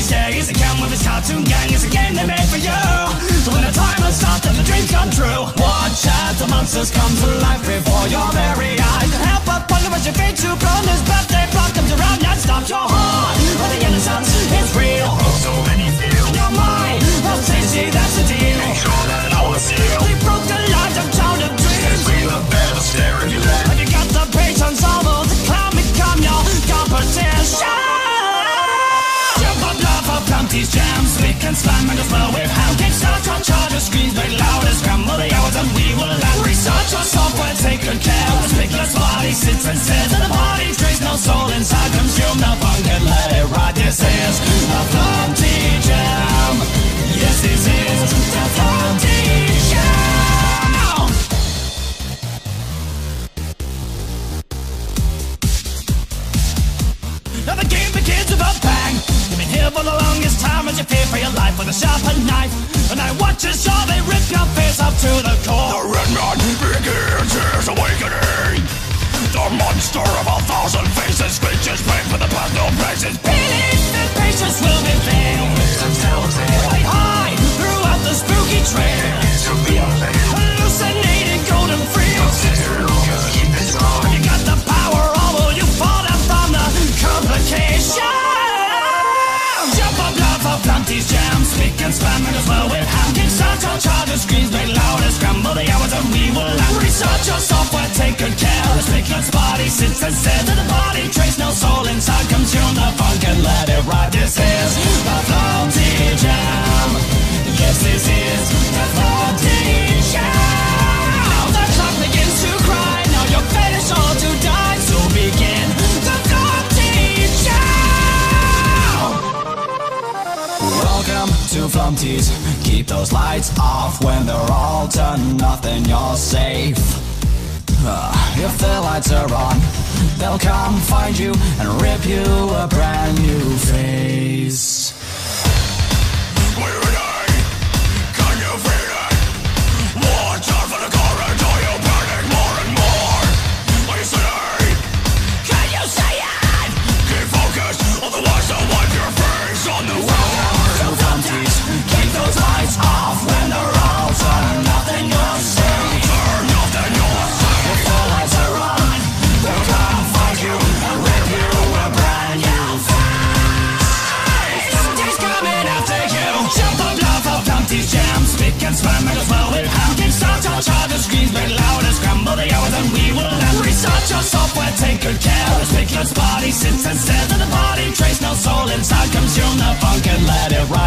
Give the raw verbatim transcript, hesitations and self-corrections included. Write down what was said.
these days. It come with this cartoon gang, it's a game they made for you. So when the timer starts, then the dreams come true. Watch as the monsters come to life before your very eyes. Can't help but wonder what your fate to blow. This birthday block comes around and stops your heart. But the innocence is real. Oh, so many feel in your mind. Well, tasty, that's the deal. Make sure that I was here. We broke the light of childhood dreams. We the better stare if you let. Have you got the patience, although the clown become your competition? Jump up, love up, pump these jams. Speak and slam and as well with hand. Kickstart your charger, screens make loud as scramble the hours and we will land. Research your software, take good care. The speakerless body sits and says that the body trace no soul inside. Consume the funk and let it ride. This is a Flumpty Jam. Yes, this is the Flumpty Jam. Now the game begins with a bang. You've been here for the longest time as you fear for your life with a sharpened knife. And I watch as all they rip your face up to the core. The red man begins his awakening. The monster of a thousand faces screeches pain for the past no places. Believe that patience will be failed. Fly high throughout the spooky trail. Hallucinating golden fields. You got the power, although you fall down from the complication. Jump up, love up, plant these jams. Speak and spam and as well with ham. Kickstart your charger, screens make loud and scramble the hours and we will land. Research your software, take good care. The speakerless body sits and says that the body trace no soul inside. Consume the funk and let it ride. This is the Flumpty Jam. Yes, this is the Flumpty Jam. The clock begins to cry. Now your fate is all to die. So begin the Flumpty Jam. Welcome to Flumpty's. Keep those lights off when they're all turned off, then you're safe. Uh, if the lights are on, they'll come find you and rip you a brand new face. Can you feel it? Watch out for the current or you'll panic more and more. Listen, can you say it? Keep focused, otherwise I'll wipe your face on the wall. Keep those lights off when they're all turned off, then you're safe. Turn off, then you're safe. If the lights are on, they'll come find you and rip you a brand new face. Flumpty's coming after you. Jump up, love up, Flumpty's Jam. Speak and spam and as well with ham. Kickstart your charger, screens make loud and scramble the hours and we will land. Research your software, take good care. The speakerless body sits and says that the body trace no soul inside. Consume the funk and let it ride.